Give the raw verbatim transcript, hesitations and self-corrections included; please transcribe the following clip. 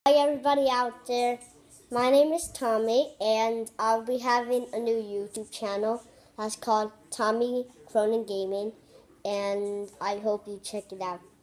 Hi everybody out there. My name is Tommy and I'll be having a new YouTube channel that's called Tommy Cronin Gaming and I hope you check it out.